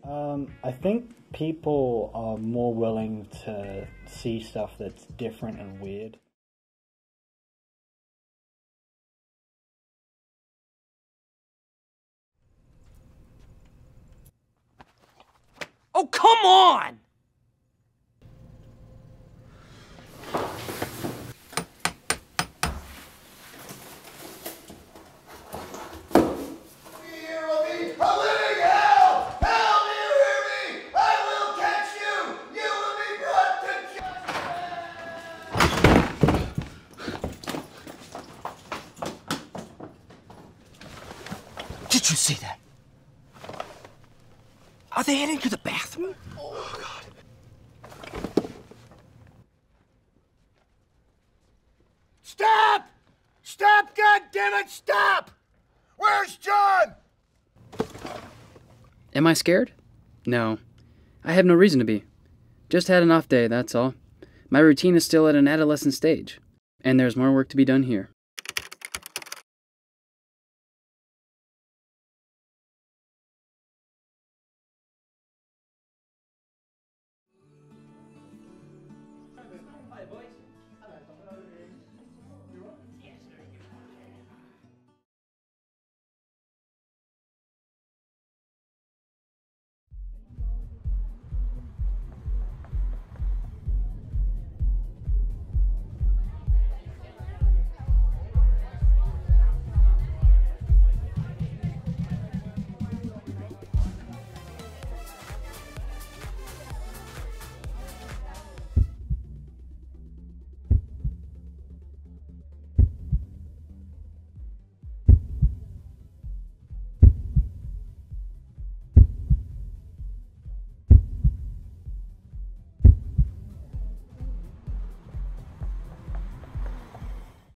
I think people are more willing to see stuff that's different and weird. Oh, come on! Did you see that? Are they heading to the bathroom? Oh, God. Stop! Stop, goddammit, stop! Where's John? Am I scared? No. I have no reason to be. Just had an off day, that's all. My routine is still at an adolescent stage, and there's more work to be done here.